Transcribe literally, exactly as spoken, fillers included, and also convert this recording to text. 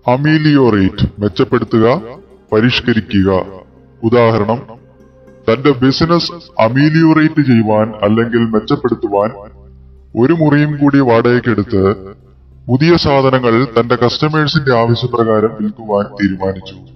അമീലിയോറേറ്റ് മെച്ചപ്പെടുത്തുക, പരിഷ്കരിക്കുക. ഉദാഹരണം, തന്റെ ബിസിനസ് അമീലിയോറേറ്റ് ചെയ്യുവാൻ അല്ലെങ്കിൽ മെച്ചപ്പെടുത്തുവാൻ ഒരു മുറിയും കൂടി വാടകയ്ക്കെടുത്ത് പുതിയ സാധനങ്ങൾ തന്റെ കസ്റ്റമേഴ്സിന്റെ ആവശ്യപ്രകാരം വിൽക്കുവാൻ തീരുമാനിച്ചു.